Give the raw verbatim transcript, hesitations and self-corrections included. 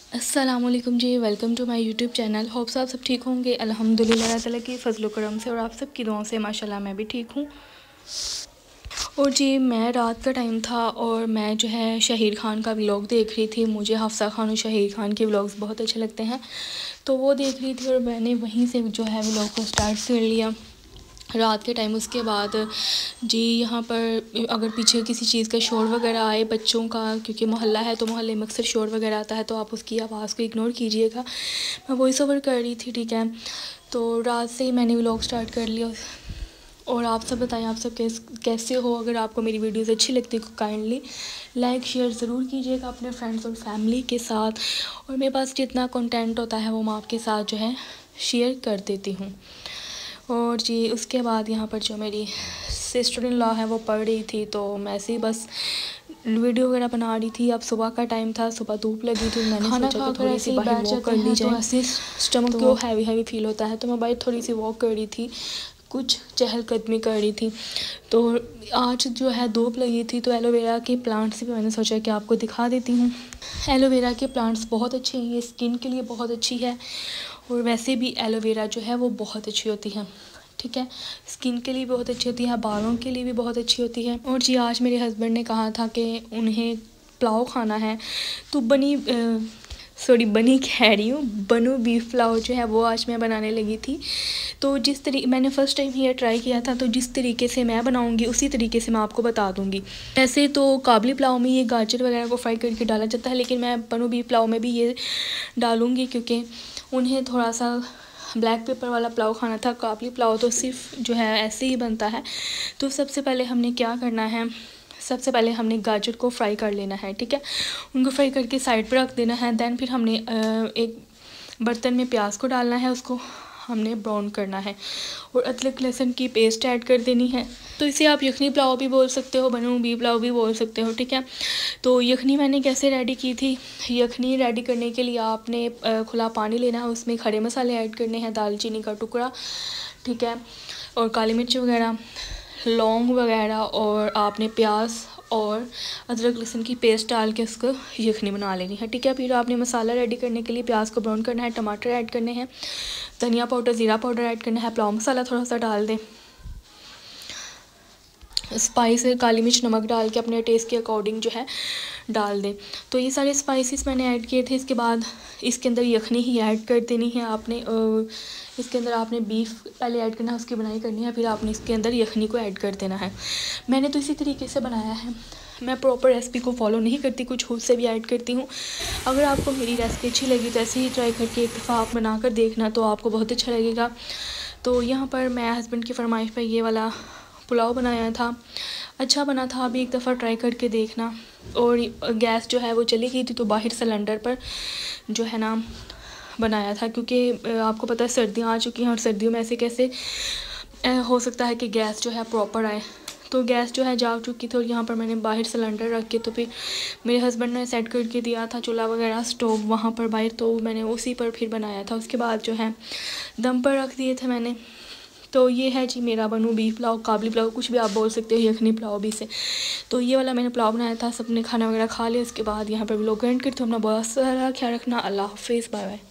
अस्सलामुअलैकुम जी, welcome to my YouTube channel. Hopes आप सब ठीक होंगे। अल्हम्दुलिल्लाह अल्लाह ताला की फजल करम से और आप सब की दुआओं से माशाल्लाह मैं भी ठीक हूँ। और जी मैं रात का टाइम था और मैं जो है शहीर खान का व्लॉग देख रही थी। मुझे हफ्सा खान और शहीर खान के व्लॉग्स बहुत अच्छे लगते हैं, तो वो देख रही थी और मैंने वहीं से जो है व्लॉग को स्टार्ट कर लिया रात के टाइम। उसके बाद जी यहाँ पर अगर पीछे किसी चीज़ का शोर वगैरह आए बच्चों का, क्योंकि मोहल्ला है तो मोहल्ले में अक्सर शोर वगैरह आता है, तो आप उसकी आवाज़ को इग्नोर कीजिएगा। मैं वॉइस ओवर कर रही थी, ठीक है। तो रात से ही मैंने व्लॉग स्टार्ट कर लिया। और आप सब बताएं आप सब कैस कैसे हो। अगर आपको मेरी वीडियोज़ अच्छी लगती है तो काइंडली लाइक शेयर ज़रूर कीजिएगा अपने फ्रेंड्स और फैमिली के साथ। और मेरे पास जितना कंटेंट होता है वो मैं आपके साथ जो है शेयर कर देती हूँ। और जी उसके बाद यहाँ पर जो मेरी सिस्टर इन लॉ है वो पढ़ रही थी, तो मैं ऐसे ही बस वीडियो वगैरह बना रही थी। अब सुबह का टाइम था, सुबह धूप लगी थी, मैंने खाना सोचा कि थोड़ी सी बाहर वॉक कर ली जाए। तो ऐसे स्टमक को हैवी हैवी फील होता है, तो मैं बाहर थोड़ी सी वॉक कर रही थी, कुछ चहलकदमी कर रही थी। तो आज जो है धूप लगी थी, तो एलोवेरा के प्लांट्स भी मैंने सोचा कि आपको दिखा देती हूँ। एलोवेरा के प्लांट्स बहुत अच्छे हैं, ये स्किन के लिए बहुत अच्छी है और वैसे भी एलोवेरा जो है वो बहुत अच्छी होती है, ठीक है। स्किन के लिए बहुत अच्छी होती है, बालों के लिए भी बहुत अच्छी होती है। और जी आज मेरे हस्बैंड ने कहा था कि उन्हें पुलाव खाना है, तो बनी सॉरी बनी कह रही हूँ बनू बीफ पुलाव जो है वो आज मैं बनाने लगी थी। तो जिस तरीके मैंने फ़र्स्ट टाइम ये ट्राई किया था, तो जिस तरीके से मैं बनाऊंगी उसी तरीके से मैं आपको बता दूंगी। वैसे तो काबली पुलाव में ये गाजर वगैरह को फ्राई करके डाला जाता है, लेकिन मैं बनू बीफ पुलाव में भी ये डालूँगी क्योंकि उन्हें थोड़ा सा ब्लैक पेपर वाला पुलाव खाना था। काबली पुलाव तो सिर्फ जो है ऐसे ही बनता है। तो सबसे पहले हमने क्या करना है, सबसे पहले हमने गाजर को फ्राई कर लेना है, ठीक है। उनको फ्राई करके साइड पर रख देना है। दैन फिर हमने एक बर्तन में प्याज को डालना है, उसको हमने ब्राउन करना है और अदरक लहसुन की पेस्ट ऐड कर देनी है। तो इसे आप यखनी पुलाव भी बोल सकते हो, बनू बी पुलाव भी बोल सकते हो, ठीक है। तो यखनी मैंने कैसे रेडी की थी, यखनी रेडी करने के लिए आपने खुला पानी लेना है, उसमें खड़े मसाले ऐड करने हैं, दालचीनी का टुकड़ा, ठीक है, और काली मिर्च वगैरह, लौंग वगैरह, और आपने प्याज और अदरक लहसुन की पेस्ट डाल के उसको यखनी बना लेनी है, ठीक है। फिर आपने मसाला रेडी करने के लिए प्याज को ब्राउन करना है, टमाटर ऐड करने हैं, धनिया पाउडर ज़ीरा पाउडर ऐड करना है, पुलाव मसाला थोड़ा सा डाल दें, स्पाइस काली मिर्च नमक डाल के अपने टेस्ट के अकॉर्डिंग जो है डाल दें। तो ये सारे स्पाइसेस मैंने ऐड किए थे। इसके बाद इसके अंदर यखनी ही ऐड कर देनी है आपने। इसके अंदर आपने बीफ पहले ऐड करना है, उसकी बनाई करनी है, फिर आपने इसके अंदर यखनी को ऐड कर देना है। मैंने तो इसी तरीके से बनाया है, मैं प्रॉपर रेसिपी को फॉलो नहीं करती, कुछ खुद से भी ऐड करती हूँ। अगर आपको मेरी रेसिपी अच्छी लगी तो ऐसे ही ट्राई करके एक दफ़ा आप बना कर देखना, तो आपको बहुत अच्छा लगेगा। तो यहाँ पर मैं हस्बैंड की फरमाइश पर ये वाला पुलाव बनाया था, अच्छा बना था, अभी एक दफ़ा ट्राई करके देखना। और गैस जो है वो चली गई थी, तो बाहर सिलेंडर पर जो है ना बनाया था, क्योंकि आपको पता है सर्दियाँ आ चुकी हैं और सर्दियों में ऐसे कैसे हो सकता है कि गैस जो है प्रॉपर आए। तो गैस जो है जा चुकी थी और यहाँ पर मैंने बाहर सिलेंडर रख के, तो फिर मेरे हस्बैंड ने सेट करके दिया था चूल्हा वगैरह स्टोव वहाँ पर बाहर, तो मैंने उसी पर फिर बनाया था। उसके बाद जो है दम पर रख दिए थे मैंने। तो ये है जी मेरा बनू बीफ पुलाव, काबली पुलाव, कुछ भी आप बोल सकते हो, यखनी पुलाव भी से। तो ये वाला मैंने पुलाव बनाया था, सबने खाना वगैरह खा लिया। उसके बाद यहाँ पर व्लॉग एंड करते हो। अपना बहुत सारा ख्याल रखना। अल्लाह हाफिज़, बाय बाय।